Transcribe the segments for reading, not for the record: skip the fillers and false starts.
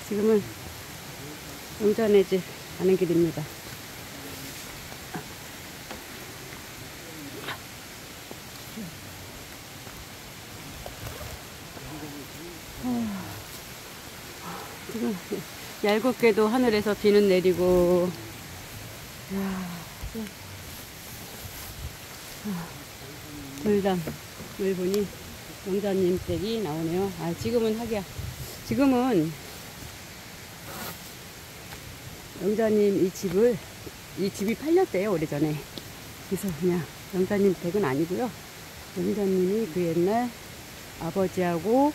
지금은 용자네 집 가는 길입니다. 지금 얄궂게도 하늘에서 비는 내리고, 돌담을 보니 용자님 댁이 나오네요. 아, 지금은 하기야. 지금은 영자님 이 집이 팔렸대요, 오래전에. 그래서 그냥 영자님 댁은 아니고요. 영자님이 그 옛날 아버지하고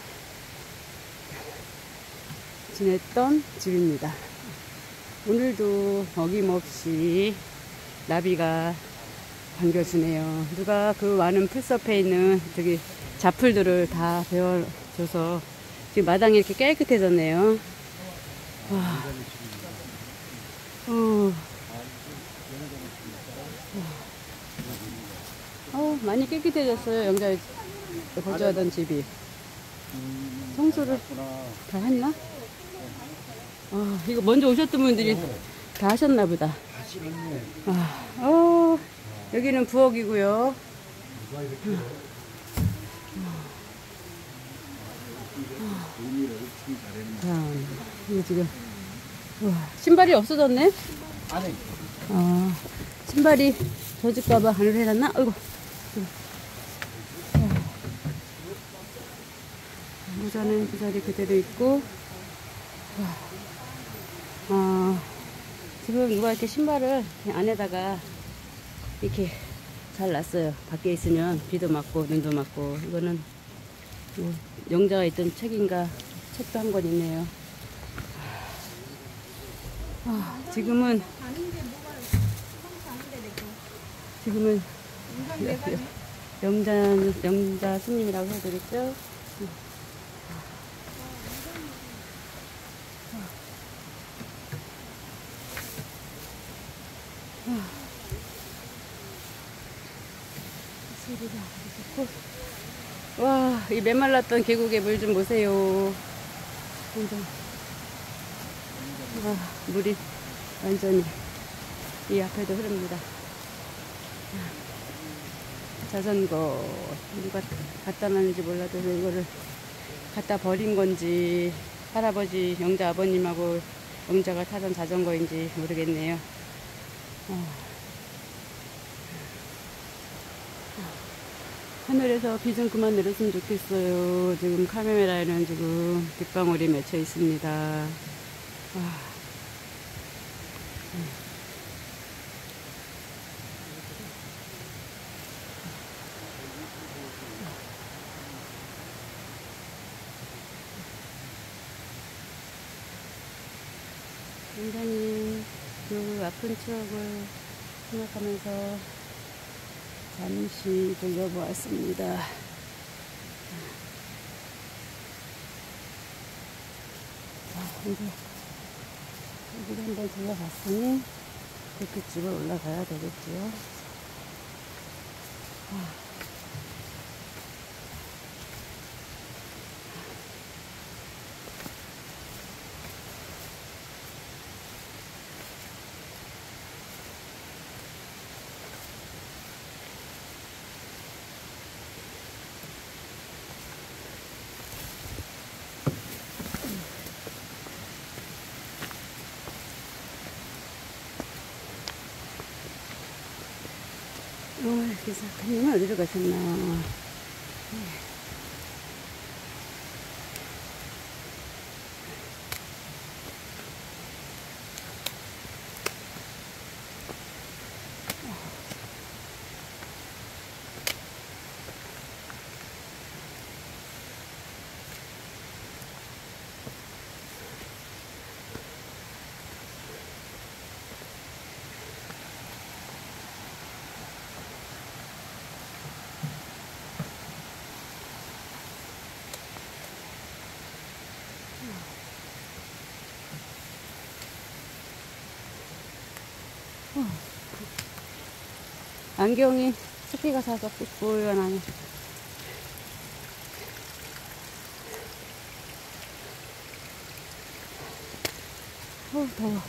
지냈던 집입니다. 오늘도 어김없이 나비가 반겨주네요. 누가 그 많은 풀숲에 있는 저기 잡풀들을 다 베어줘서 지금 마당이 이렇게 깨끗해졌네요. 와. 많이 깨끗해졌어요. 영자 거주하던 집이. 청소를 다 했나? 이거 먼저 오셨던 분들이 다 하셨나 보다. 여기는 부엌이고요. 이거 지금 신발이 없어졌네. 신발이 젖을까봐 안을 해놨나? 아이고. 모자는 그 자리 그대로 있고. 지금 누가 이렇게 신발을 안에다가 이렇게 잘 놨어요. 밖에 있으면 비도 맞고 눈도 맞고. 이거는 뭐 영자가 있던 책인가 책도 한 권 있네요. 지금은 영자 스님이라고 해드렸죠. 와, 이 메말랐던 계곡의 물 좀 보세요. 와, 물이 완전히 이 앞에도 흐릅니다. 자전거 누가 갖다 놨는지 몰라도 이거를 갖다 버린 건지 할아버지 영자 아버님하고 영자가 타던 자전거인지 모르겠네요. 하늘에서 비 좀 그만 내렸으면 좋겠어요. 지금 카메라에는 지금 빗방울이 맺혀 있습니다. 굉장히 그 아픈 추억을 생각하면서 잠시 돌려보았습니다. 이제 여기를 한번 둘러봤으니 불빛집을 올라가야 되겠지요. 기사님은 어디로 가셨나? 안경이 습기가 사서 뽀얀하네. 더워.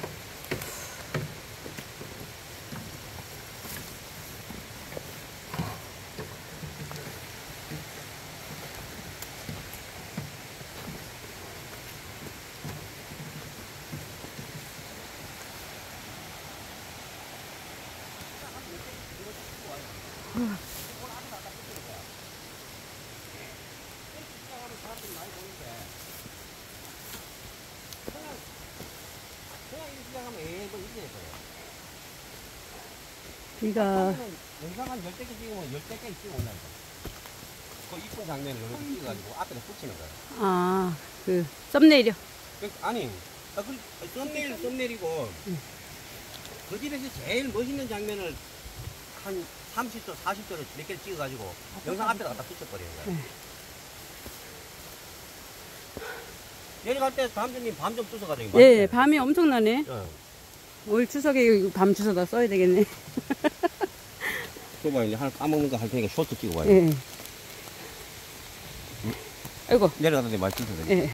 비가 영상 한 10개 찍으면 10개 찍어 온다니까. 그 이쁜 장면을 이렇게 찍어가지고 앞에다 붙이는 거야. 아, 그 썸네일이요. 아니, 썸네일이고, 그 집에서 제일 멋있는 장면을 한 30도, 40도를 몇 개를 찍어가지고 영상 앞에다 갖다 붙여버리는 거야. 네. 내려갈 때 담주님 밤 좀 쑤셔가지고. 예, 밤이 엄청나네. 어. 올 추석에 밤 주소다 써야 되겠네. 그거 이제 하나 까먹는 거 할 테니까 쇼트 찍어 봐요. 예. 아이고. 내려가는데 말 쑤셔야 돼. 예.